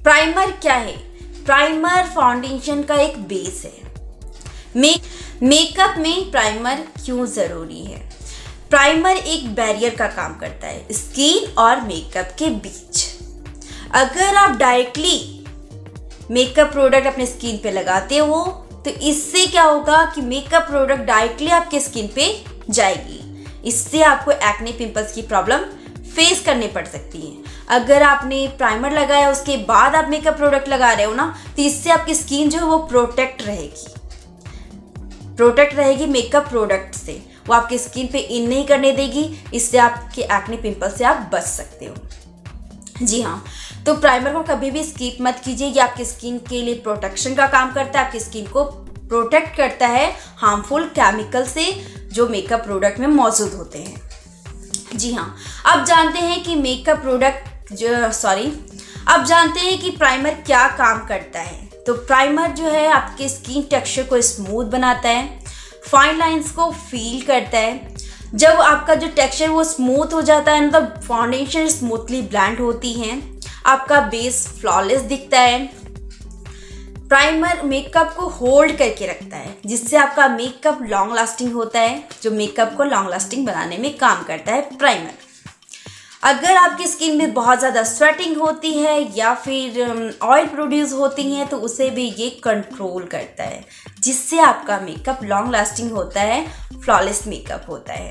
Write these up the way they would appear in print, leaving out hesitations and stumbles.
Primer क्या है? Primer foundation का एक बेस है। मेकअप में प्राइमर क्यों ज़रूरी है? प्राइमर एक बैरियर का काम करता है स्किन और मेकअप के बीच। अगर आप डायरेक्टली मेकअप प्रोडक्ट अपने स्किन पे लगाते हो तो इससे क्या होगा कि मेकअप प्रोडक्ट डायरेक्टली आपके स्किन पे जाएगी। इससे आपको एक्ने पिंपल्स की प्रॉब्लम फेस करनी पड़ सकती है। अगर आपने प्राइमर लगाया उसके बाद आप मेकअप प्रोडक्ट लगा रहे हो ना, तो इससे आपकी स्किन जो है वो प्रोटेक्ट रहेगी मेकअप प्रोडक्ट से। वो आपकी स्किन पे इन नहीं करने देगी। इससे आपके एक्ने पिंपल से आप बच सकते हो। जी हाँ, तो प्राइमर को कभी भी स्किप मत कीजिए। ये आपकी स्किन के लिए प्रोटेक्शन का काम करता है। आपकी स्किन को प्रोटेक्ट करता है हार्मफुल केमिकल से जो मेकअप प्रोडक्ट में मौजूद होते हैं। जी हाँ, अब जानते हैं कि प्राइमर क्या काम करता है। तो प्राइमर जो है आपके स्किन टेक्सचर को स्मूथ बनाता है, फाइन लाइंस को फील करता है। जब आपका जो टेक्सचर वो स्मूथ हो जाता है, मतलब फाउंडेशन स्मूथली ब्लेंड होती है, आपका बेस फ्लॉलेस दिखता है। प्राइमर मेकअप को होल्ड करके रखता है, जिससे आपका मेकअप लॉन्ग लास्टिंग होता है। जो मेकअप को लॉन्ग लास्टिंग बनाने में काम करता है प्राइमर। अगर आपकी स्किन में बहुत ज़्यादा स्वेटिंग होती है या फिर ऑयल प्रोड्यूस होती है तो उसे भी ये कंट्रोल करता है, जिससे आपका मेकअप लॉन्ग लास्टिंग होता है, फ्लॉलेस मेकअप होता है।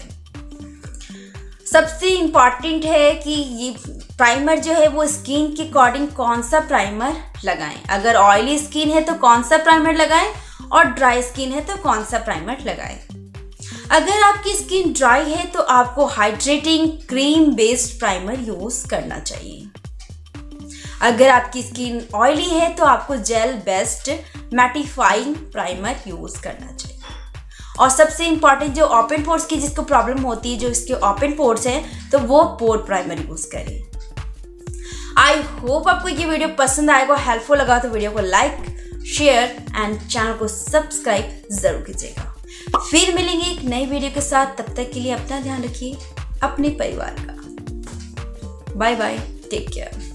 सबसे इम्पॉर्टेंट है कि ये प्राइमर जो है वो स्किन के अकॉर्डिंग कौन सा प्राइमर लगाएं। अगर ऑयली स्किन है तो कौन सा प्राइमर लगाएं और ड्राई स्किन है तो कौन सा प्राइमर लगाएं। अगर आपकी स्किन ड्राई है तो आपको hydrating cream based primer use करना चाहिए। अगर आपकी स्किन ऑयली है तो आपको gel based mattifying primer use करना चाहिए। और सबसे इम्पॉर्टेंट, जो ओपन पोर्स की जिसको प्रॉब्लम होती है, जो इसके ओपन पोर्स हैं, तो वो पोर प्राइमर यूज करें। आई होप आपको ये वीडियो पसंद आएगा, हेल्पफुल लगा तो वीडियो को लाइक, शेयर एंड चैनल को सब्सक्राइब जरूर कीजिएगा। फिर मिलेंगे एक नई वीडियो के साथ। तब तक के लिए अपना ध्यान रखिए, अपने परिवार का। Bye bye, take care.